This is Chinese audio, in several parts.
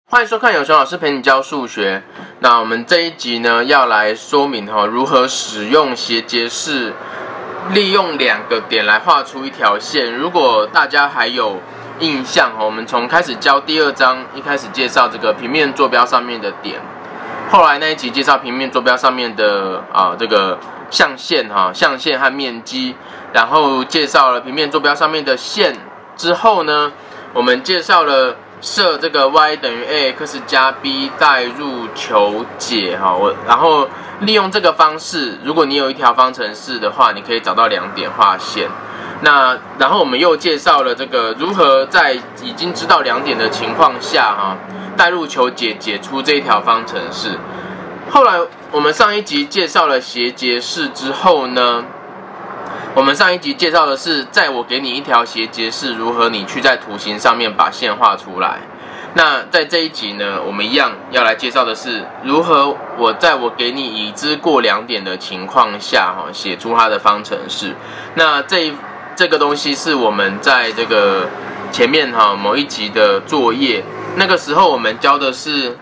欢迎收看有熊老师陪你教数学。那我们这一集呢，要来说明如何使用斜截式，利用两个点来画出一条线。如果大家还有印象我们从开始教第二章一开始介绍这个平面坐标上面的点，后来那一集介绍平面坐标上面的这个象限象限和面积，然后介绍了平面坐标上面的线之后呢，我们介绍了设这个 y 等于 ax 加 b 代入求解然后利用这个方式，如果你有一条方程式的话，你可以找到两点画线。那然后我们又介绍了这个如何在已经知道两点的情况下代入求解解出这一条方程式。后来我们上一集介绍了斜截式之后呢，我们上一集介绍的是，在我给你一条斜截式，如何你去在图形上面把线画出来。那在这一集呢，我们一样要来介绍的是，如何在我给你已知过两点的情况下写出它的方程式。那这个东西是我们在这个前面某一集的作业，那个时候我们教的是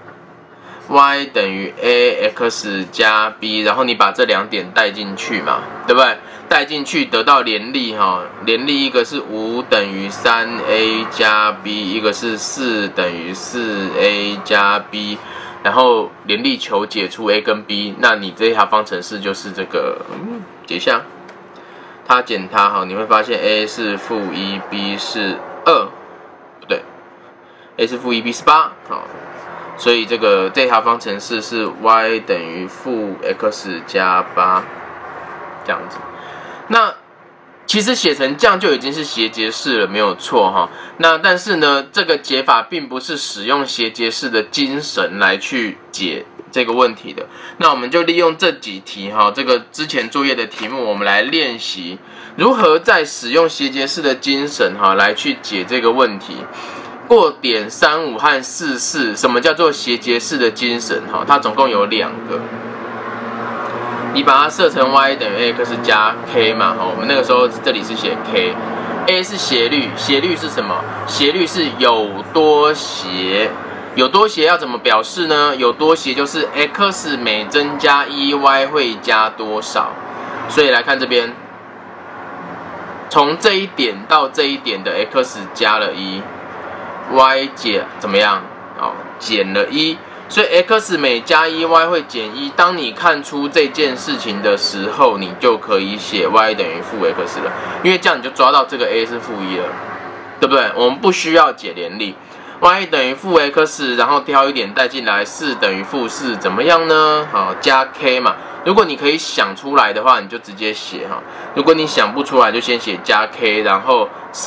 y 等于 ax 加 b， 然后你把这两点带进去嘛，对不对？带进去得到联立联立一个是5等于 3a 加 b， 一个是4等于 4a 加 b， 然后联立求解出 a 跟 b， 那你这条方程式就是这个解项，它减它你会发现 a 是-1 b 是2，不对 ，a 是-1 b 是8所以这条方程式是 y 等于-x 加8这样子。那其实写成这样就已经是斜截式了，没有错那但是呢，这个解法并不是使用斜截式的精神来去解这个问题的。那我们就利用这几题这个之前作业的题目，我们来练习如何在使用斜截式的精神来去解这个问题。过点35和44，什么叫做斜截式的精神它总共有两个。你把它设成 y 等于 ax 加 k 嘛我们那个时候这里是写 k，a 是斜率，斜率是什么？斜率是有多斜。有多斜要怎么表示呢？有多斜就是 x 每增加1 y 会加多少。所以来看这边，从这一点到这一点的 x 加了1，y 减怎么样减了1，所以 x 每加1 y 会减1。当你看出这件事情的时候，你就可以写 y 等于-x 了，因为这样你就抓到这个 a 是-1了，对不对？我们不需要解联立。y 等于-x， 然后挑一点带进来，4等于-4，怎么样呢？加 k 嘛。如果你可以想出来的话，你就直接写如果你想不出来，就先写加 k， 然后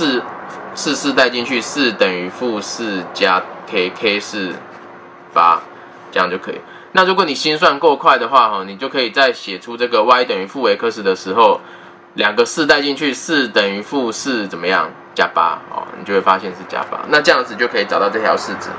4带进去，4等于-4加 k，k 是8，这样就可以。那如果你心算够快的话你就可以在写出这个 y 等于-x 的时候，两个4带进去，4等于-4怎么样？加8你就会发现是加8。那这样子就可以找到这条式子。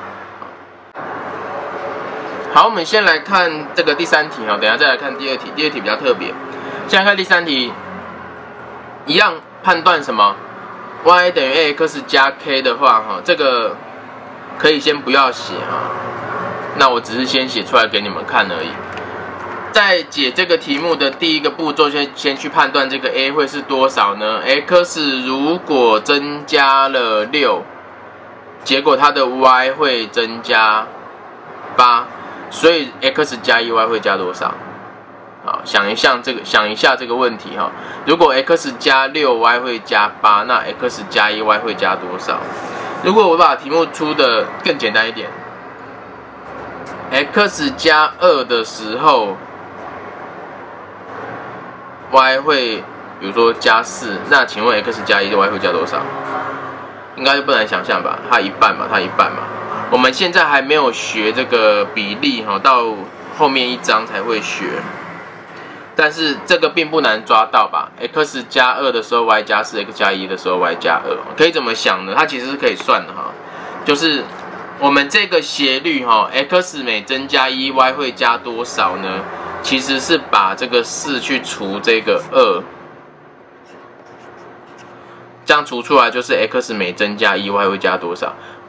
好，我们先来看这个第三题等一下再来看第二题。第二题比较特别。现在看第三题，一样判断什么 ？y 等于 ax 加 k 的话这个可以先不要写那我只是先写出来给你们看而已。在解这个题目的第一个步骤，先去判断这个 a 会是多少呢 ？x 如果增加了6，结果它的 y 会增加8，所以 x 加1 y 会加多少？好，想一下这个问题如果 x 加6 y 会加8，那 x 加1 y 会加多少？如果我把题目出的更简单一点 ，x 加2的时候 y 会比如说加4，那请问 x 加1的 y 会加多少？应该不难想象吧？它一半嘛。我们现在还没有学这个比例到后面一章才会学。但是这个并不难抓到吧 ？x 加2的时候 y 加4，x 加1的时候 y 加2，可以怎么想呢？它其实是可以算的就是我们这个斜率x 每增加1 y 会加多少呢？其实是把这个4去除这个2，这样除出来就是 x 每增加1 y 会加多少？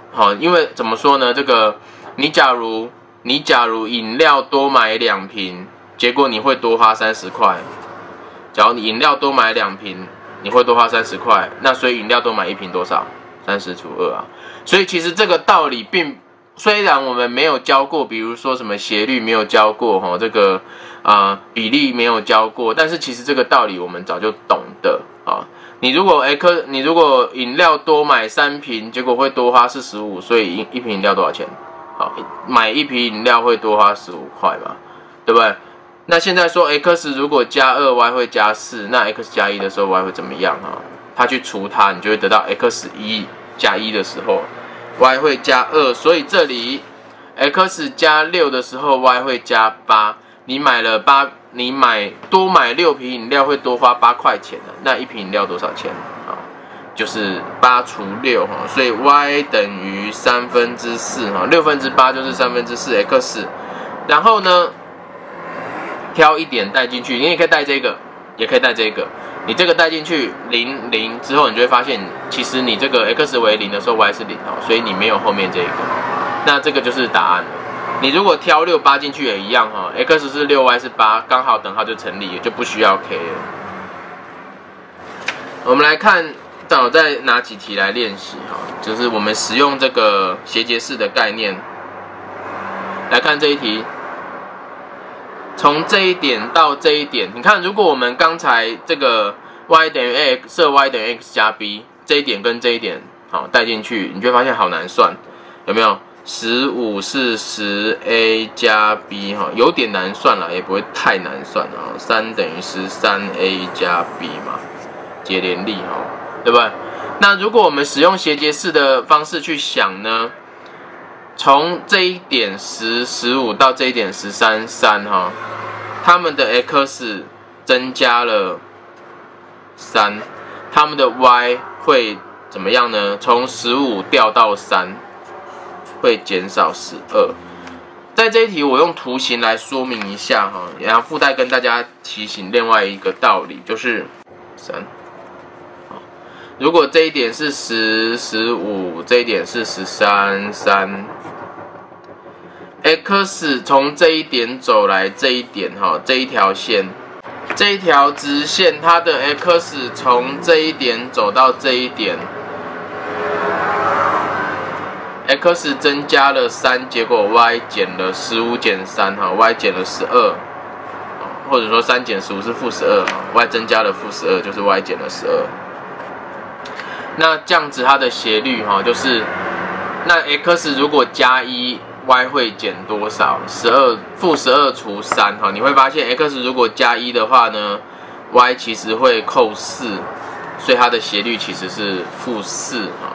好，因为怎么说呢？这个你假如饮料多买2瓶，结果你会多花30块。假如你饮料多买2瓶，你会多花30块。那所以饮料多买1瓶多少？30除2啊。所以其实这个道理虽然我们没有教过，比如说什么斜率没有教过哈，这个比例没有教过，但是其实这个道理我们早就懂得啊。你如果饮料多买3瓶，结果会多花45，所以一瓶饮料多少钱？好，买1瓶饮料会多花15块嘛，对不对？那现在说 x 如果加2，y 会加4，那 x 加1的时候 y 会怎么样啊？它去除它，你就会得到 x1加1的时候 y 会加2，所以这里 x 加6的时候 y 会加8。你多买6瓶饮料会多花8块钱的，那1瓶饮料多少钱啊？就是8除6哈，所以 y 等于4/3哈，8/6就是4/3x。然后呢，挑一点带进去，你也可以带这个，也可以带这个。你这个带进去0 0之后，你就会发现，其实你这个 x 为0的时候 y 是0哦，所以你没有后面这个。那这个就是答案了。你如果挑6、8进去也一样哈 ，x 是6 ，y 是8，刚好等号就成立，也就不需要 k 了。我们来看，我再拿几题来练习哈，就是我们使用这个斜截式的概念来看这一题。从这一点到这一点，你看，如果我们刚才这个 y 等于 x 设 y 等于 x 加 b 这一点跟这一点好带进去，你就会发现好难算，有没有？15是10a 加 b 哈，有点难算了，也不会太难算啊。3等于13a 加 b 嘛，解联立哈，对不对？那如果我们使用斜截式的方式去想呢，从这一点10、15到这一点13、3哈，它们的 x 增加了3，它们的 y 会怎么样呢？从15掉到3。会减少12。在这一题，我用图形来说明一下哈，然后附带跟大家提醒另外一个道理，就是3。如果这一点是10、15，这一点是13、3。x 从这一点走来这一点哈，这一条线，这一条直线，它的 x 从这一点走到这一点。x 增加了3，结果 y 减了15减3哈 ，y 减了12，或者说3减15是-12，y 增加了-12，就是 y 减了12。那这样子它的斜率哈，就是那 x 如果加1，y 会减多少？-12除3哈，你会发现 x 如果加1的话呢 ，y 其实会扣4，所以它的斜率其实是-4哈。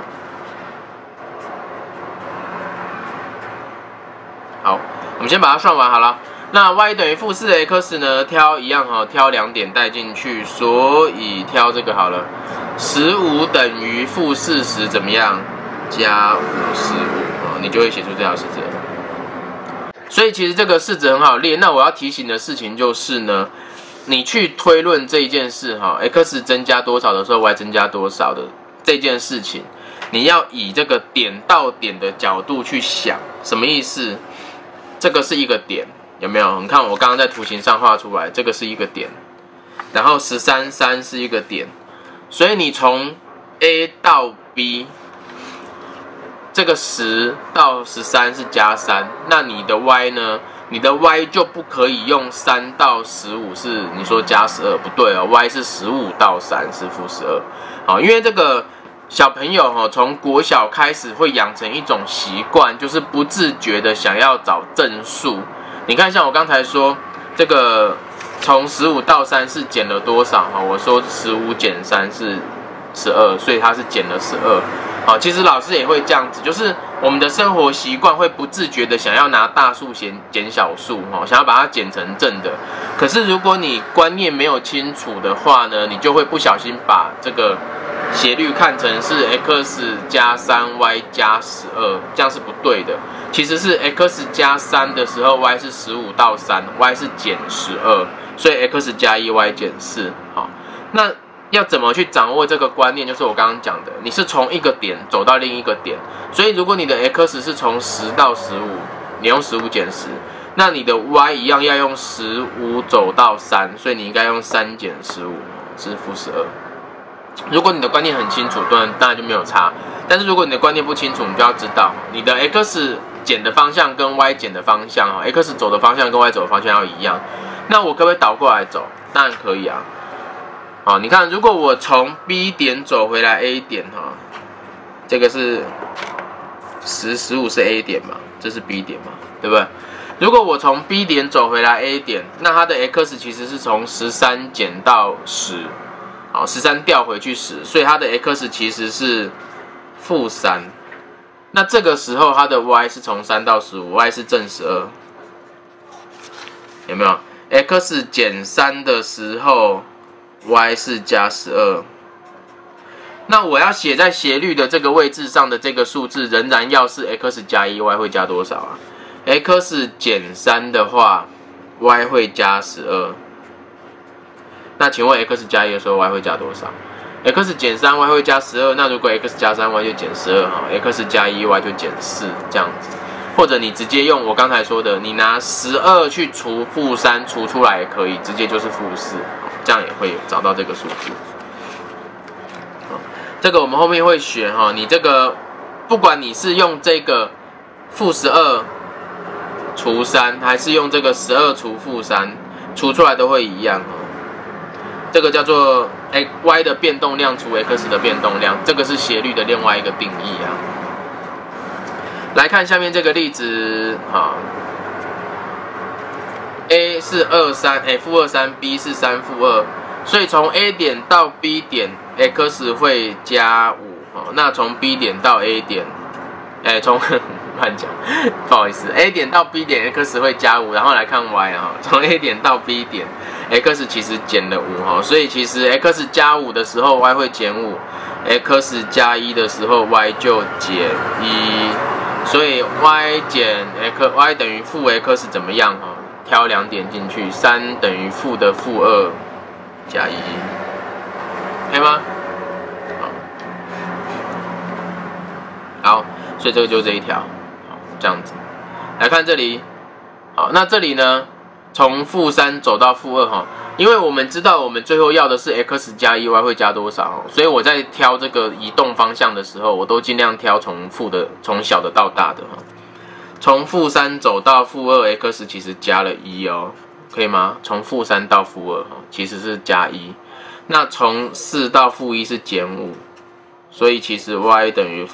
好，我们先把它算完好了。那 y 等于-4x 呢？挑一样哈，挑2点带进去，所以挑这个好了。15等于-40怎么样？加55啊，你就会写出这条式子。所以其实这个式子很好列。那我要提醒的事情就是呢，你去推论这一件事哈 ，x 增加多少的时候 y 增加多少的这件事情，你要以这个点到点的角度去想，什么意思？这个是一个点，有没有？你看我刚刚在图形上画出来，这个是一个点，然后13、3是一个点，所以你从 A 到 B， 这个10到13是加3，那你的 y 呢？你的 y 就不可以用3到15是你说加12，不对哦 ，y 是15到3是-12，好，因为这个。小朋友从国小开始会养成一种习惯，就是不自觉的想要找正数。你看，像我刚才说，这个从15到3是减了多少？我说15减3是12，所以它是减了12。好，其实老师也会这样子，就是我们的生活习惯会不自觉的想要拿大数减小数，想要把它减成正的。可是如果你观念没有清楚的话呢，你就会不小心把这个斜率看成是 x 加3 y 加12，这样是不对的。其实是 x 加3的时候 y 是15到3 y 是减12，所以 x 加1 y 减4。好，那要怎么去掌握这个观念，就是我刚刚讲的，你是从一个点走到另一个点，所以如果你的 x 是从10到15，你用15减10，那你的 y 一样要用15走到3，所以你应该用3减15是-12。如果你的观念很清楚，当然就没有差。但是如果你的观念不清楚，你就要知道你的 x 减的方向跟 y 减的方向，x 走的方向跟 y 走的方向要一样。那我可不可以倒过来走？当然可以啊。好，你看，如果我从 B 点走回来 A 点这个是10、15是 A 点嘛，这是 B 点嘛，对不对？如果我从 B 点走回来 A 点，那它的 x 其实是从13减到10，好，13调回去10，所以它的 x 其实是-3。那这个时候它的 y 是从3到15，y 是正12，有没有 ？x 减3的时候 y 是加12。那我要写在斜率的这个位置上的这个数字，仍然要是 x 加1，y 会加多少啊 ？x 减3的话 ，y 会加12。那请问 x 加1的时候 y 会加多少 ？x 减3 y 会加12。那如果 x 加3 y 就减12 x 加1 y 就减4这样子。或者你直接用我刚才说的，你拿12去除-3除出来也可以，直接就是-4，这样也会找到这个数字。这个我们后面会学你这个不管你是用这个-12除3，还是用这个12除-3，除出来都会一样这个叫做y 的变动量除 x 的变动量，这个是斜率的另外一个定义啊。来看下面这个例子，A 是-3 ，-3 ，B 是3-2，所以从 A 点到 B 点 x 会加5，那从 B 点到 A 点，从乱讲，不好意思 ，A 点到 B 点 x 会加5，然后来看 y 从 A 点到 B 点 x 其实减了5所以其实 x 加5的时候 y 会减5，x 加1的时候 y 就减1。所以 y 减 y 等于-x 怎么样挑2点进去，3等于负的-2加1，可以吗？好，所以这个就是这一条，这样子来看这里。好，那这里呢，从-3走到-2因为我们知道我们最后要的是 x 加1 y 会加多少，所以我在挑这个移动方向的时候，我都尽量挑从小的到大的从-3走到-2 x 其实加了1可以吗？从-3到-2其实是加1，那从4到-1是减5，所以其实 y 等于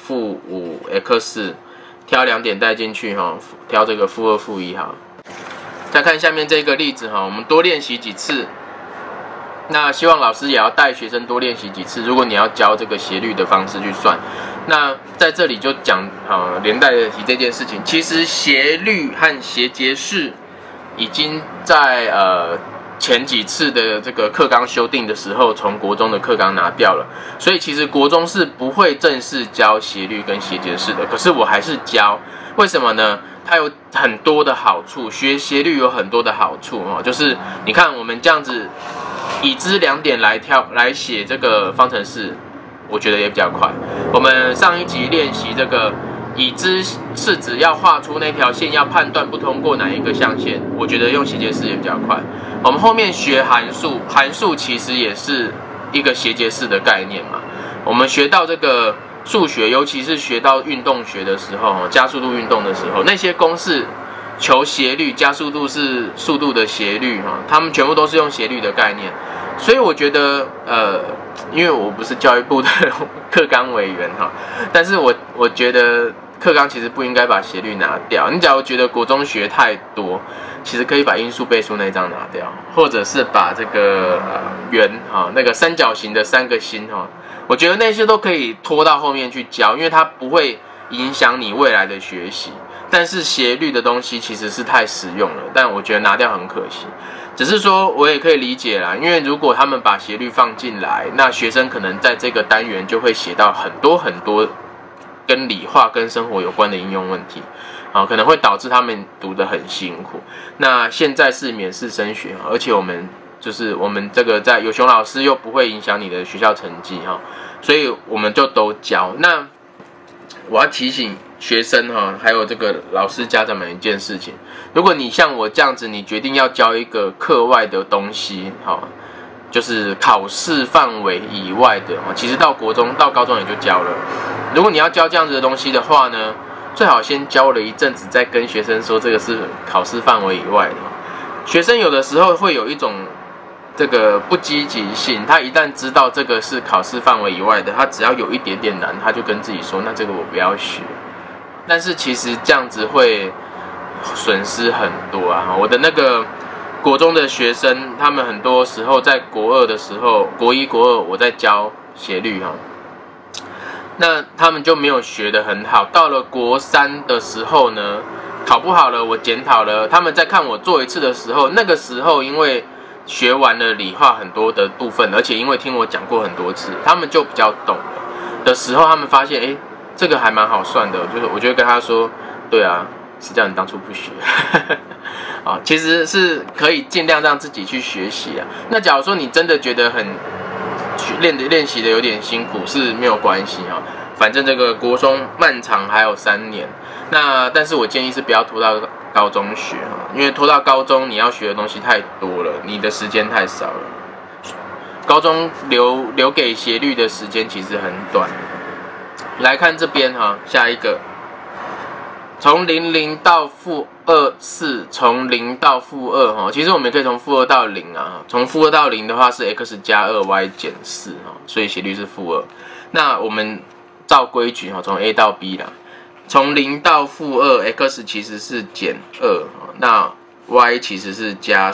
-5x， 挑2点带进去挑这个-2 -1再看下面这个例子我们多练习几次。那希望老师也要带学生多练习几次。如果你要教这个斜率的方式去算，那在这里就讲连带的提这件事情。其实斜率和斜截式已经在前几次的这个课纲修订的时候，从国中的课纲拿掉了，所以其实国中是不会正式教斜率跟斜截式的。可是我还是教，为什么呢？它有很多的好处，学斜率有很多的好处就是你看我们这样子已知2点来写这个方程式，我觉得也比较快。我们上一集练习这个已知是指要画出那条线，要判断不通过哪一个象限，我觉得用斜截式也比较快。我们后面学函数，函数其实也是一个斜截式的概念嘛。我们学到这个数学，尤其是学到运动学的时候，加速度运动的时候，那些公式求斜率，加速度是速度的斜率他们全部都是用斜率的概念。所以我觉得因为我不是教育部的课纲委员但是我觉得课纲其实不应该把斜率拿掉。你假如觉得国中学太多，其实可以把因数倍数那一章拿掉，或者是把这个圆那个三角形的3个星我觉得那些都可以拖到后面去教，因为它不会影响你未来的学习。但是斜率的东西其实是太实用了，但我觉得拿掉很可惜。只是说我也可以理解啦，因为如果他们把斜率放进来，那学生可能在这个单元就会写到很多跟理化跟生活有关的应用问题可能会导致他们读得很辛苦。那现在是免试升学，而且我们就是我们这个在有熊老师又不会影响你的学校成绩哈，所以我们就都教。那我要提醒学生哈，还有这个老师家长们一件事情：如果你像我这样子，你决定要教一个课外的东西，哈，就是考试范围以外的，其实到国中、到高中也就教了。如果你要教这样子的东西的话呢，最好先教了一阵子，再跟学生说这个是考试范围以外的。学生有的时候会有一种这个不积极性，他一旦知道这个是考试范围以外的，他只要有一点点难，他就跟自己说，那这个我不要学。但是其实这样子会损失很多啊！我的那个国中的学生，他们很多时候在国二的时候，国一、国二我在教斜率哈，那他们就没有学得很好。到了国三的时候呢，考不好了，我检讨了，他们在看我做一次的时候，那个时候因为学完了理化很多的部分，而且因为听我讲过很多次，他们就比较懂了的时候，他们发现，这个还蛮好算的，就是我就会跟他说，对啊，是这样，你当初不学，啊，其实是可以尽量让自己去学习啊。那假如说你真的觉得很练习的有点辛苦，是没有关系啊，反正这个国中漫长还有3年，那但是我建议是不要拖到高中学啊，因为拖到高中你要学的东西太多了，你的时间太少了。高中留给斜率的时间其实很短。来看这边哈，下一个，从00到-24，从0到-2哈，其实我们也可以从-2到0啊，从-2到0的话是 x 加2 y 减4哈，所以斜率是-2。那我们照规矩哈，从 A 到 B 啦，从0到-2 x 其实是减2，那 y 其实是加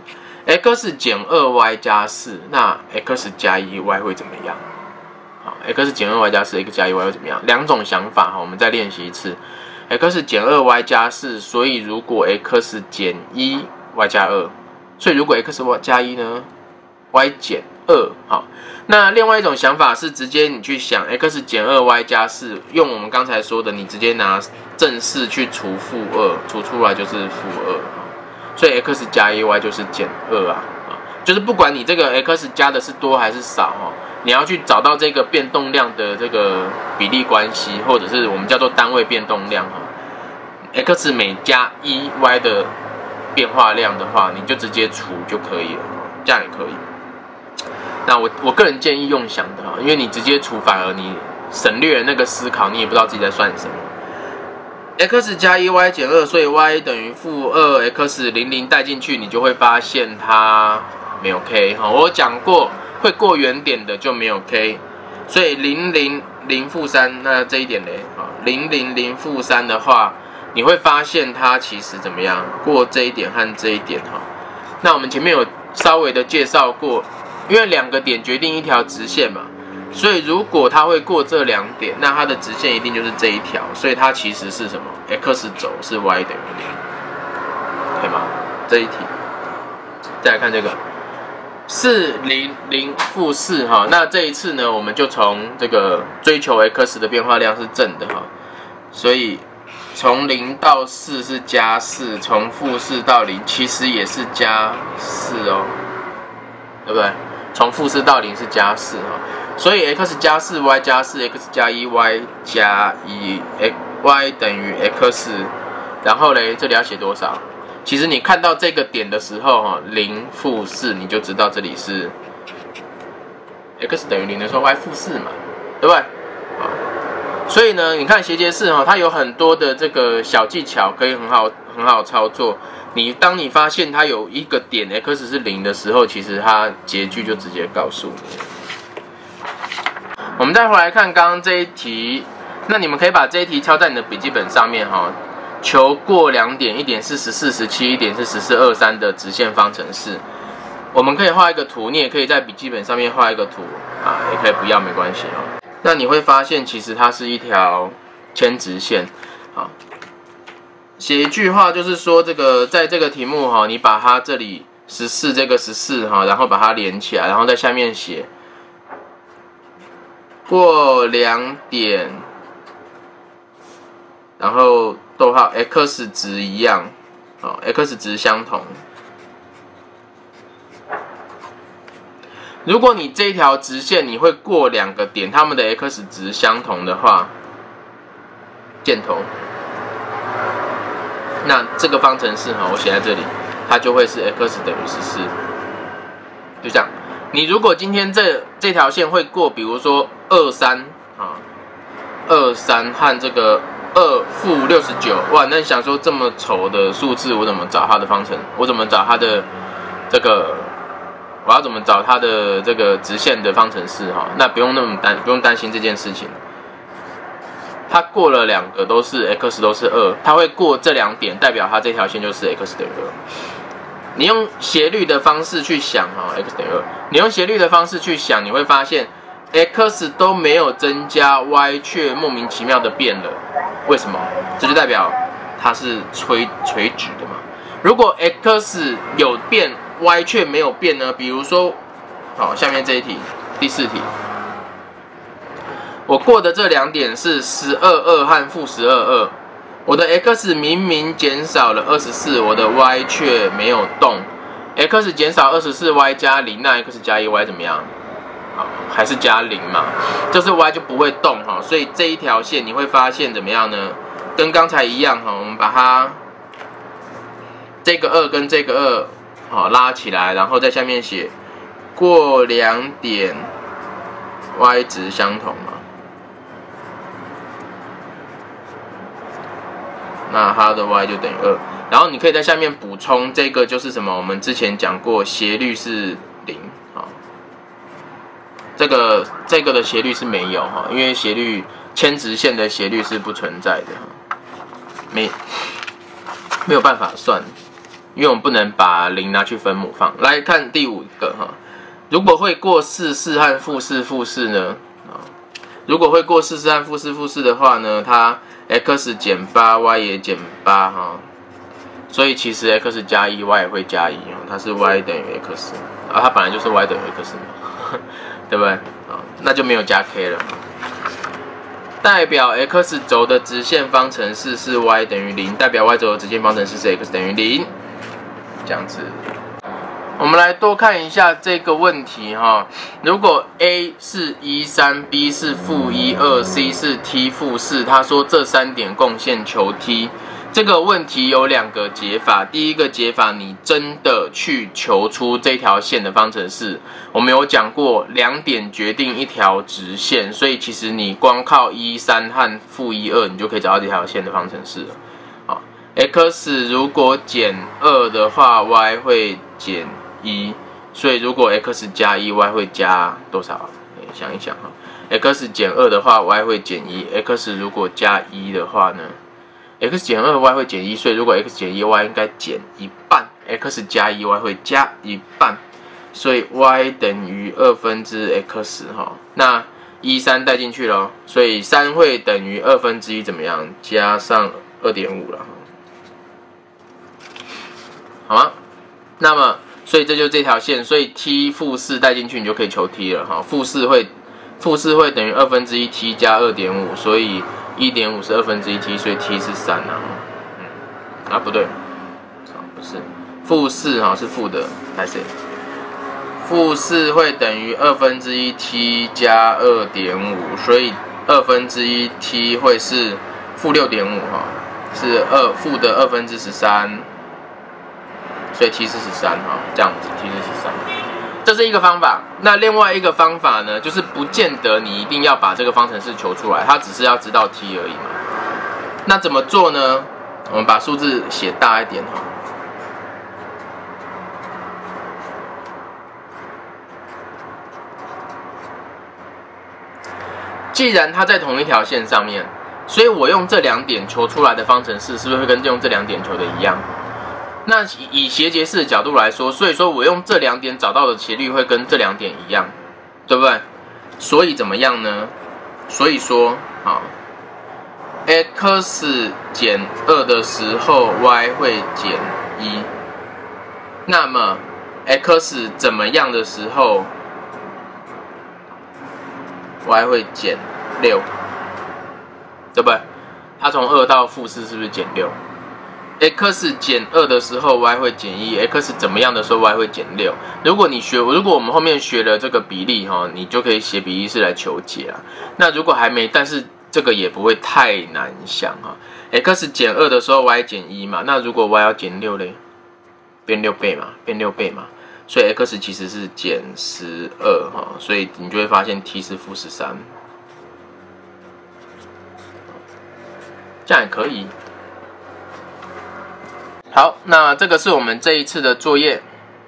4，x 减2 y 加4，那 x 加1 y 会怎么样？x 减2 y 加4 ，x 加1 y 会怎么样？两种想法哈，我们再练习一次。x 减2 y 加4，所以如果 x 减1 y 加2，所以如果 x 加1呢 ，y 减2。好，那另外一种想法是直接你去想 x 减2 y 加4，用我们刚才说的，你直接拿正式去除-2，除出来就是-2。所以 x 加1 y 就是减2啊，就是不管你这个 x 加的是多还是少哈。你要去找到这个变动量的这个比例关系，或者是我们叫做单位变动量哈。x 每加1 y 的变化量的话，你就直接除就可以了，这样也可以。那我个人建议用想的哈，因为你直接除反而你省略了那个思考，你也不知道自己在算什么。x 加1 y 减2，所以 y 等于-2 x 00带进去，你就会发现它没有 k 哈。我讲过。会过原点的就没有 k， 所以000-3，那这一点嘞，000-3的话，你会发现它其实怎么样？过这一点和这一点哈。那我们前面有稍微的介绍过，因为2个点决定一条直线嘛，所以如果它会过这2点，那它的直线一定就是这一条，所以它其实是什么 ？x 轴是 y 等于0，可以吗？这一题，再来看这个。400-4哈，那这一次呢，我们就从这个追求 x 的变化量是正的哈，所以从0到4是加4，从-4到0其实也是加4哦，对不对？从-4到0是加4哈，所以 x 加4 y 加4 x 加1 y 加1 y 等于 x， 然后嘞，这里要写多少？其实你看到这个点的时候，哈，0-4，你就知道这里是 x 等于0的时候 y-4嘛，对不对？好，所以呢，你看斜截式哈，它有很多的这个小技巧可以很好操作。当你发现它有一个点 x 是0的时候，其实它结句就直接告诉你。我们再回来看刚刚这一题，那你们可以把这一题抄在你的笔记本上面哈。求过2点，一点是14、17，一点是14、23的直线方程式。我们可以画一个图，你也可以在笔记本上面画一个图啊，也可以不要没关系哦。那你会发现，其实它是一条铅直线。好，写一句话就是说，在这个题目哈，你把它这里14这个14哈，然后把它连起来，然后在下面写过2点，然后逗号 x 值一样，x 值相同， 如果你这一条直线你会过2个点，它们的 x 值相同的话，箭头，那这个方程式哈，我写在这里，它就会是 x 等于14，就这样。你如果今天这条线会过，比如说23啊，23和这个2负69，哇，那你想说这么丑的数字，我怎么找它的方程？我怎么找它的这个？我要怎么找它的这个直线的方程式哈？那不用担心这件事情。它过了2个都是 x 都是2，它会过这2点，代表它这条线就是 x 等于2。你用斜率的方式去想哈 ，x 等于2。你用斜率的方式去想，你会发现 x 都没有增加 ，y 却莫名其妙的变了。为什么？这就代表它是垂直的嘛。如果 x 有变 ，y 却没有变呢？比如说，好，下面这一题，第4题，我过的这2点是12.2和负12.2。我的 x 明明减少了24，我的 y 却没有动。x 减少24，y 加0，那 x 加1，y 怎么样？好，还是加0嘛，就是 y 就不会动哈。所以这一条线你会发现怎么样呢？跟刚才一样哈，我们把它这个2跟这个2好拉起来，然后在下面写过2点 y 值相同嘛。那它的 y 就等于2，然后你可以在下面补充这个就是什么？我们之前讲过斜率是0，好，这个的斜率是没有哈，因为斜率牵直线的斜率是不存在的，没有办法算，因为我们不能把0拿去分母放。来看第5个哈，如果会过44和负4呢？如果会过44和负4的话呢，它x 减8，y 也减8哈，所以其实 x 加1，y 也会加1哈，它是 y 等于 x， 啊，它本来就是 y 等于 x 嘛，对不对？啊，那就没有加 k 了。代表 x 轴的直线方程式是 y 等于0，代表 y 轴的直线方程式是 x 等于0，这样子。我们来多看一下这个问题哈，如果 A 是13，B 是负12，C 是 t 负4，他说这3点共线求 t。这个问题有2个解法，第一个解法，你真的去求出这条线的方程式。我们有讲过2点决定一条直线，所以其实你光靠13和负12，你就可以找到这条线的方程式了。好 ，x 如果减2的话 ，y 会减1，所以如果 x 加1，y 会加多少？想一想哈 ，x 减2的话，y 会减1；x 如果加1的话呢 ，x 减2，y 会减1，所以如果 x 减1，y 应该减1半；x 加1，y 会加1半，所以 y 等于x 哈。那13带进去了，所以3会等于1/2怎么样？加上2.5了，好吗？那么所以这就是这条线，所以 t 负4带进去，你就可以求 t 了哈。负4会等于1/2 t 加2.5，所以1.5是1/2 t， 所以 t 是3啊。不对，不是负4哈，是负的，还是负4会等于1/2 t 加2.5，所以1/2 t 会是负6.5哈，是负的13/13。所以 t 是13哈，这样子 t 是13，这是一个方法。那另外一个方法呢，就是不见得你一定要把这个方程式求出来，它只是要知道 t 而已嘛。那怎么做呢？我们把数字写大一点哈。既然它在同一条线上面，所以我用这2点求出来的方程式，是不是会跟用这2点求的一样？那以斜截式的角度来说，所以说我用这2点找到的斜率会跟这2点一样，对不对？所以怎么样呢？所以说，好 ，x 减2的时候 ，y 会减1。那么 x 怎么样的时候 ，y 会减6，对不对？它从2到负4是不是减6？ x 减2的时候 y 会减1 ，x 怎么样的时候 y 会减6。如果我们后面学了这个比例哈，你就可以写比例式来求解啊。那如果还没，但是这个也不会太难想哈。x 减2的时候 y 减1嘛，那如果 y 要减6嘞，变6倍嘛，所以 x 其实是减12哈，所以你就会发现 t 是负13，这样也可以。好，那这个是我们这一次的作业，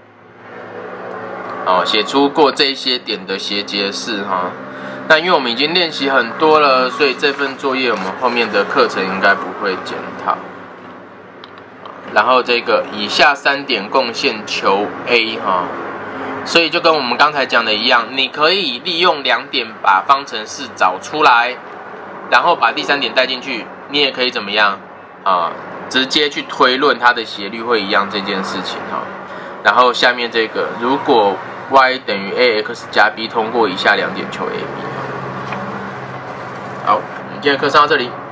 写出过这些点的斜截式哈。那因为我们已经练习很多了，所以这份作业我们后面的课程应该不会检讨。然后这个以下3点共线求 a 哈，所以就跟我们刚才讲的一样，你可以利用2点把方程式找出来，然后把第3点带进去，你也可以怎么样啊？直接去推论它的斜率会一样这件事情哈。然后下面这个，如果 y 等于 ax 加 b， 通过以下2点求 ab。好，我们今天的课上到这里。